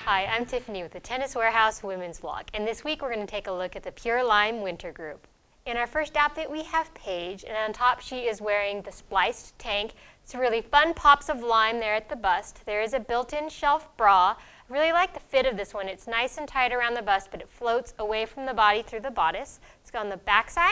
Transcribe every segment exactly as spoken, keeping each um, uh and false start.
Hi, I'm Tiffany with the Tennis Warehouse Women's Vlog, and this week we're going to take a look at the Pure Lime Winter Group. In our first outfit we have Paige, and on top she is wearing the spliced tank. It's really fun pops of lime there at the bust. There is a built-in shelf bra. I really like the fit of this one. It's nice and tight around the bust, but it floats away from the body through the bodice. Let's go on the back side.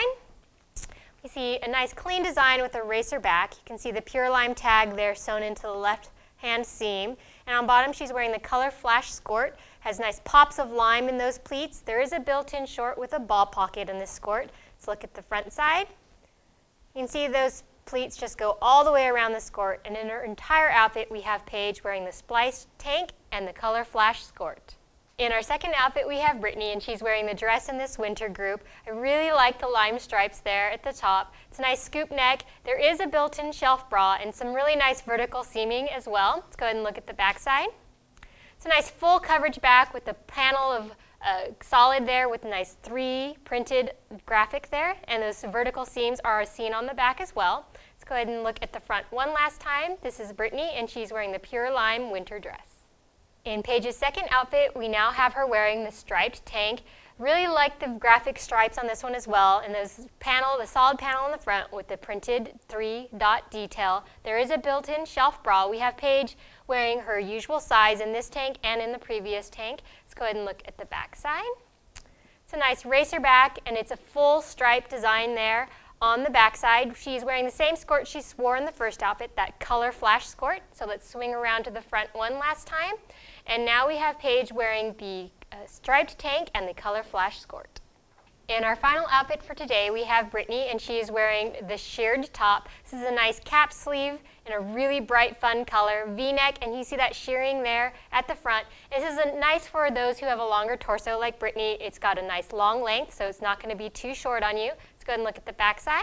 We see a nice clean design with a racer back. You can see the Pure Lime tag there sewn into the left hand seam. And on bottom she's wearing the Color Flash skirt. Has nice pops of lime in those pleats. There is a built-in short with a ball pocket in this skirt. Let's look at the front side. You can see those pleats just go all the way around the skirt, and in her entire outfit we have Paige wearing the spliced tank and the Color Flash skirt. In our second outfit we have Brittany, and she's wearing the dress in this winter group. I really like the lime stripes there at the top. It's a nice scoop neck. There is a built-in shelf bra and some really nice vertical seaming as well. Let's go ahead and look at the back side. It's a nice full coverage back with the panel of uh, solid there with a nice three printed graphic there, and those vertical seams are seen on the back as well. Let's go ahead and look at the front one last time. This is Brittany, and she's wearing the Pure Lime winter dress. In Paige's second outfit, we now have her wearing the striped tank. Really like the graphic stripes on this one as well, and this panel, the solid panel on the front with the printed three dot detail. There is a built-in shelf bra. We have Paige wearing her usual size in this tank and in the previous tank. Let's go ahead and look at the back side. It's a nice racer back, and it's a full stripe design there. On the back side, she's wearing the same skirt she wore in the first outfit, that Color Flash skirt. So let's swing around to the front one last time. And now we have Paige wearing the uh, striped tank and the Color Flash skirt. In our final outfit for today, we have Brittany, and she is wearing the sheared top. This is a nice cap sleeve in a really bright, fun color, V-neck, and you see that shearing there at the front. This is a nice for those who have a longer torso like Brittany. It's got a nice long length, so it's not going to be too short on you. Let's go ahead and look at the back side.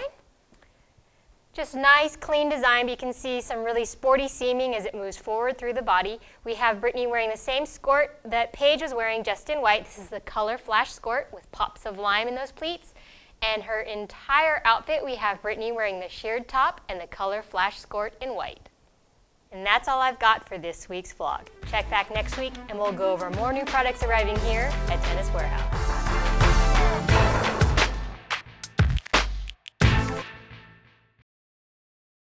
Just nice, clean design, but you can see some really sporty seaming as it moves forward through the body. We have Brittany wearing the same skirt that Paige was wearing, just in white. This is the Color Flash skirt with pops of lime in those pleats. And her entire outfit, we have Brittany wearing the sheared top and the Color Flash skirt in white. And that's all I've got for this week's vlog. Check back next week, and we'll go over more new products arriving here at Tennis Warehouse.